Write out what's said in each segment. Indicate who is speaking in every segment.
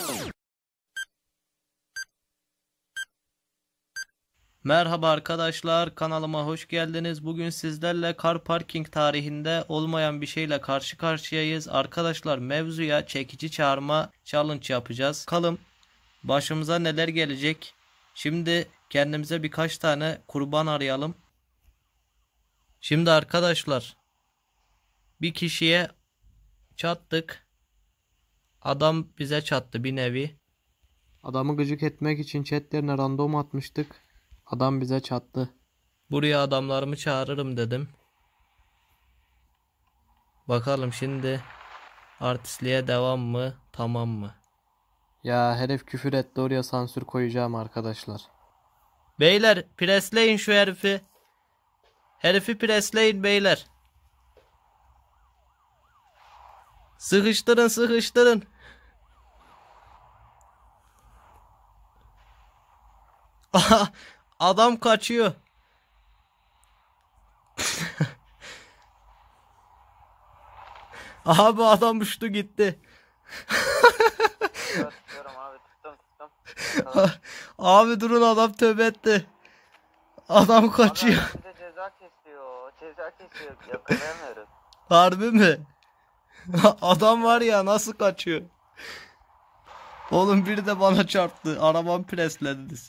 Speaker 1: Merhaba arkadaşlar, kanalıma hoş geldiniz. Bugün sizlerle car parking tarihinde olmayan bir şeyle karşı karşıyayız. Arkadaşlar, mevzuya çekici çağırma challenge yapacağız. Bakalım başımıza neler gelecek. Şimdi kendimize birkaç tane kurban arayalım. Şimdi arkadaşlar, bir kişiye çattık. Adam bize çattı bir nevi. Adamı gıcık etmek için chatlerine random atmıştık. Adam bize çattı. Buraya adamlarımı çağırırım dedim. Bakalım şimdi artistliğe devam mı, tamam mı? Ya herif küfür etti, oraya sansür koyacağım arkadaşlar. Beyler presleyin şu herifi. Herifi presleyin beyler. Sıkıştırın sıkıştırın. Adam kaçıyor. Abi adam uçtu gitti.
Speaker 2: Tutuyorum abi, tuttum.
Speaker 1: Abi durun, adam tövbe etti. Adam kaçıyor.
Speaker 2: Adam bize ceza kesiyor. Yakalayamıyoruz.
Speaker 1: Harbi mi? Adam var ya, nasıl kaçıyor? Oğlum biri de bana çarptı. Arabamı preslediniz.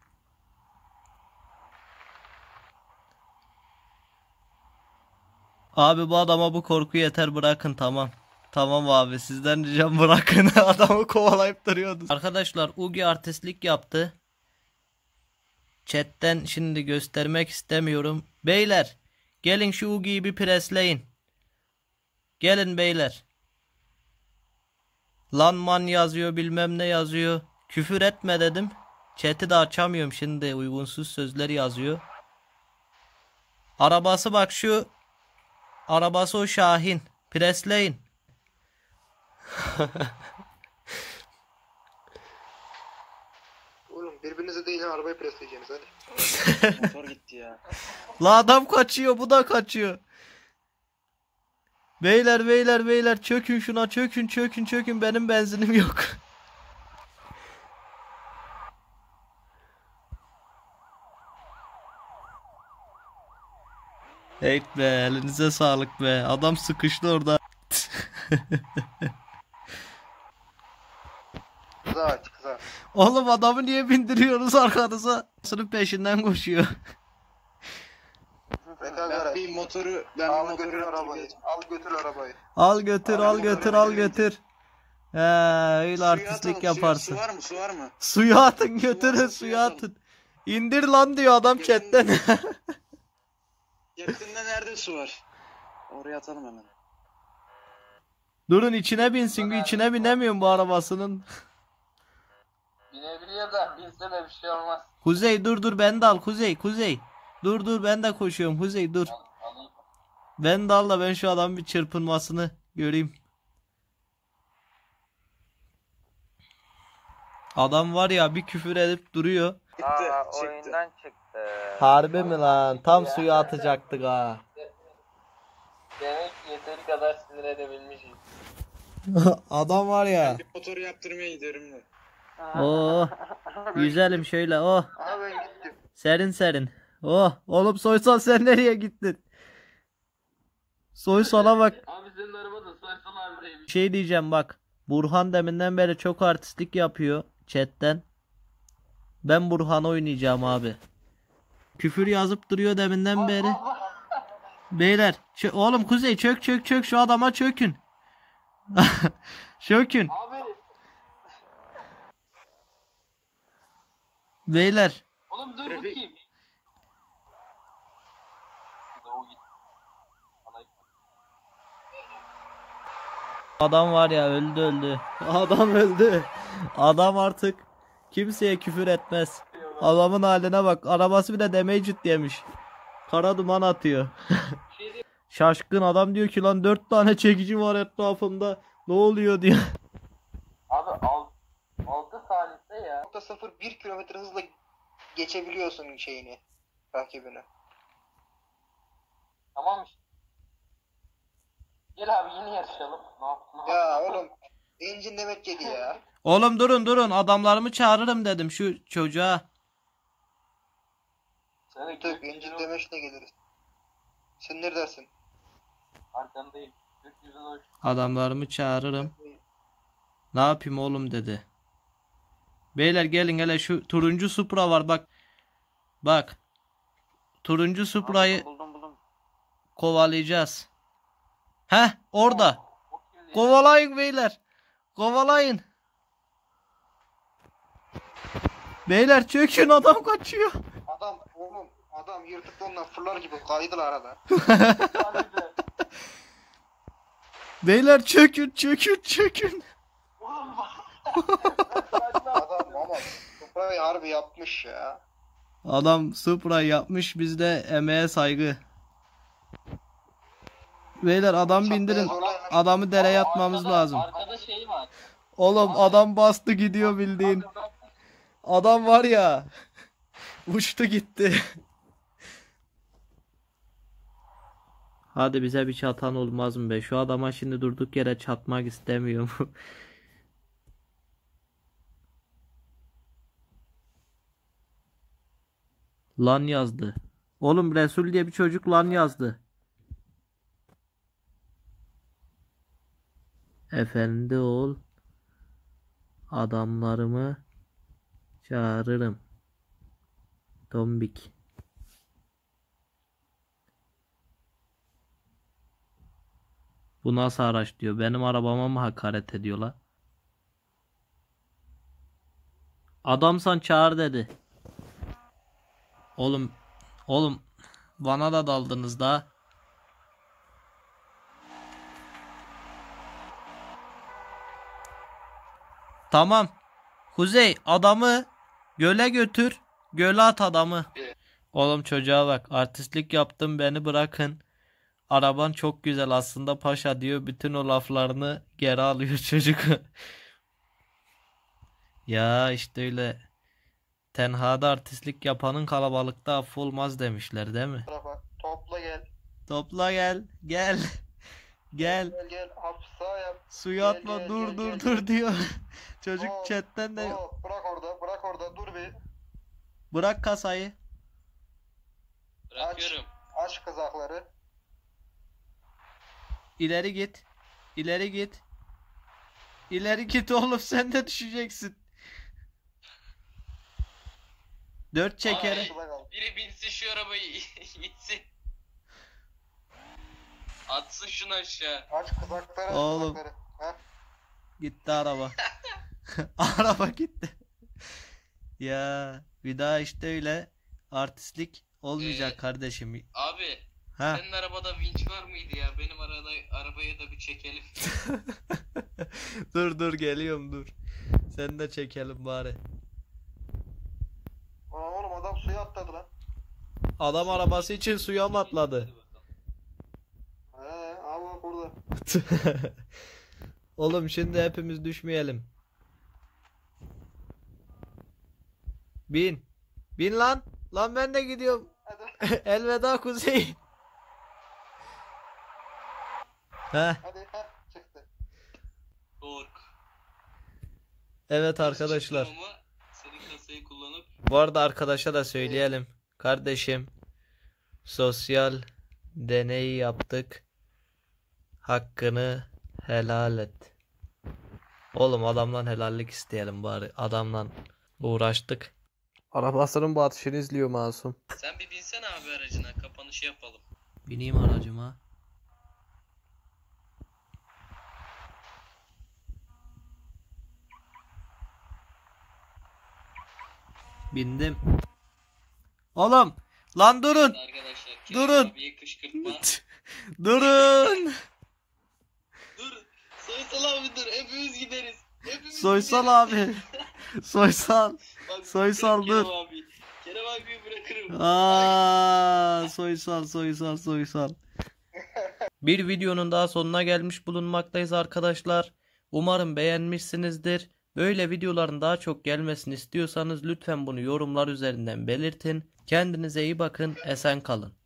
Speaker 1: Abi bu adama bu korku yeter, bırakın tamam. Tamam abi, sizden ricam bırakın. Adamı kovalayıp duruyordunuz. Arkadaşlar Ugi artistlik yaptı. Chatten şimdi göstermek istemiyorum. Beyler gelin şu Ugi'yi bir presleyin. Gelin beyler. Lan man yazıyor, bilmem ne yazıyor. Küfür etme dedim. Chat'i de açamıyorum şimdi, uygunsuz sözler yazıyor. Arabası bak şu. Arabası o Şahin. Presleyin.
Speaker 3: Oğlum birbirinize değil ha, arabayı presleyeceğiniz hadi.
Speaker 2: Motor gitti ya.
Speaker 1: La adam kaçıyor, bu da kaçıyor. Beyler çökün şuna, çökün, benim benzinim yok. Hey be, elinize sağlık be. Adam sıkıştı orada.
Speaker 3: Kıza.
Speaker 1: Oğlum adamı niye bindiriyorsunuz arkanıza? Sınıf peşinden koşuyor.
Speaker 3: Ben bir motoru al götür arabayı. Al götür.
Speaker 1: He, öyle artistlik yaparsın.
Speaker 3: Su var mı?
Speaker 1: Suya atın, götürün, suya atın. İndir lan diyor adam chatten.
Speaker 3: Yakında nerede su var? Oraya atalım hemen.
Speaker 1: Durun, içine binsin, içine binemiyorum bu arabasının.
Speaker 2: Binebiliyor da binse de bir şey olmaz.
Speaker 1: Kuzey dur, ben de al, Kuzey. Dur, ben de koşuyorum, Kuzey dur.
Speaker 2: Alayım.
Speaker 1: Ben de al da ben şu adamın bir çırpınmasını göreyim. Adam var ya, bir küfür edip duruyor.
Speaker 2: Oyundan çıktı.
Speaker 1: Harbi mi lan? Tam suya atacaktık ha.
Speaker 2: Demek ki yeteri kadar sinir edebilmişiz.
Speaker 1: Adam var ya.
Speaker 3: Bir motoru yaptırmaya gidiyorum da.
Speaker 1: Oh. Güzelim şöyle, oh.
Speaker 3: Aha ben gittim.
Speaker 1: Serin. Oh. Oğlum Soysal, sen nereye gittin? Soysal'a bak.
Speaker 2: Abi senin arabada Soysal abideymiş.
Speaker 1: Bir şey diyeceğim bak. Burhan deminden beri çok artistlik yapıyor chatten. Ben Burhan oynayacağım abi. Küfür yazıp duruyor deminden beri. Beyler, oğlum Kuzey çök şu adama çökün. Çökün.
Speaker 2: Abi.
Speaker 1: Beyler.
Speaker 2: Oğlum dur bakayım.
Speaker 1: Adam var ya, öldü. Adam öldü. Adam artık kimseye küfür etmez. Adamın haline bak. Arabası bile damaged yemiş. Kara duman atıyor. Şaşkın adam diyor ki lan 4 tane çekici var etrafımda. Ne oluyor diyor.
Speaker 2: Abi 6 saniyede ya.
Speaker 3: 0,1 kilometre hızla geçebiliyorsun şeyini. Rakibini.
Speaker 2: Tamam işte. Gel abi yeni yarışalım. Ne yaptın?
Speaker 3: Ya oğlum İncin demek yedi ya.
Speaker 1: Oğlum durun adamlarımı çağırırım dedim şu çocuğa.
Speaker 2: Sana
Speaker 3: Tık incin demeçle geliriz. Sen neredesin?
Speaker 2: arkandayım. Gökyüzü hoş.
Speaker 1: Adamlarımı çağırırım. Ne yapayım oğlum dedi. Beyler gelin hele şu turuncu Supra var bak. Bak. Turuncu Supra'yı
Speaker 2: Buldum.
Speaker 1: kovalayacağız. Heh orada.
Speaker 2: O kim ya?
Speaker 1: Kovalayın beyler. Kovalayın. Beyler çökün adam kaçıyor.
Speaker 3: Adam yırtıklarından fırlar gibi kaydılar arada.
Speaker 2: Sadece.
Speaker 1: Beyler çökün.
Speaker 2: Oğlum
Speaker 3: Adam ama Supra'yı harbi yapmış ya.
Speaker 1: Adam Supra yapmış bizde emeğe saygı. Beyler adam bindirin. Adamı dereye atmamız lazım.
Speaker 2: Arkada şey var.
Speaker 1: Oğlum adam bastı gidiyor bildiğin. Adam var ya. Uçtu gitti. Hadi bize bir çatan olmaz mı be? Şu adama şimdi durduk yere çatmak istemiyorum. Lan yazdı. Oğlum Resul diye bir çocuk lan yazdı. Efendi ol. Adamlarımı çağırırım. Tombik. Bu nasıl araç diyor. Benim arabama mı hakaret ediyorlar? Adamsan çağır dedi. Oğlum bana da daldınız da. Tamam. Kuzey adamı göle götür. Göle at adamı. Oğlum çocuğa bak. Artistlik yaptım beni bırakın. Araban çok güzel aslında paşa diyor. Bütün o laflarını geri alıyor çocuk. Ya işte öyle. Tenhada artistlik yapanın kalabalıkta affı olmaz demişler değil mi?
Speaker 3: Tarafa topla gel.
Speaker 1: Topla gel. Gel. Gel.
Speaker 3: Gel hafif sağ yap.
Speaker 1: Suya
Speaker 3: Gel,
Speaker 1: atma
Speaker 3: gel,
Speaker 1: dur
Speaker 3: gel,
Speaker 1: dur
Speaker 3: gel,
Speaker 1: dur
Speaker 3: gel.
Speaker 1: diyor. Çocuk
Speaker 3: Hop,
Speaker 1: chatten de
Speaker 3: hop, bırak orada dur bir.
Speaker 1: bırak kasayı.
Speaker 2: bırakıyorum.
Speaker 3: Aç kızakları.
Speaker 1: İleri git. İleri git. İleri git oğlum sen de düşeceksin. Dört çekere.
Speaker 2: Ay. Biri binsin şu arabayı gitsin. Atsın şunu aşağı.
Speaker 3: Aç kızakları.
Speaker 1: Oğlum.
Speaker 3: Kızakları. Heh.
Speaker 1: Gitti araba. Araba gitti. Ya bir daha işte öyle artistlik olmayacak kardeşim.
Speaker 2: Abi
Speaker 1: Ha.
Speaker 2: senin arabada vinç var mıydı ya? Benim arabaya da bir çekelim.
Speaker 1: Dur geliyorum dur. Sen de çekelim bari.
Speaker 3: Oğlum adam suya atladı lan.
Speaker 1: Adam arabası için suya mı atladı?
Speaker 3: Al bak orada.
Speaker 1: Oğlum şimdi hepimiz düşmeyelim. Bin. Bin lan. Lan ben de gidiyorum.
Speaker 3: Hadi
Speaker 1: Elveda Kuzey. Heh,
Speaker 3: çıktı.
Speaker 2: Kork.
Speaker 1: evet arkadaşlar.
Speaker 2: Ama senin kasayı kullanıp
Speaker 1: Bu arada arkadaşa da söyleyelim. Kardeşim sosyal deney yaptık. Hakkını helal et. Oğlum adamdan helallik isteyelim bari. Adamdan uğraştık. Arabasının batışını izliyor Masum.
Speaker 2: sen bir binsene abi aracına, kapanışı yapalım.
Speaker 1: Bineyim aracıma. Bindim. Oğlum lan durun.
Speaker 2: Arkadaşlar
Speaker 1: Durun.
Speaker 2: Kerem abiye kışkırtma.
Speaker 1: Durun.
Speaker 2: Dur. Soysal abi dur. Hepimiz gideriz. Hepimiz
Speaker 1: Soysal
Speaker 2: gideriz.
Speaker 1: abi. Soysal.
Speaker 2: Bak,
Speaker 1: Soysal
Speaker 2: Kerem
Speaker 1: dur.
Speaker 2: abi. Kerem abiyi bırakırım.
Speaker 1: Soysal. Bir videonun daha sonuna gelmiş bulunmaktayız arkadaşlar. Umarım beğenmişsinizdir. Böyle videoların daha çok gelmesini istiyorsanız lütfen bunu yorumlar üzerinden belirtin. Kendinize iyi bakın, esen kalın.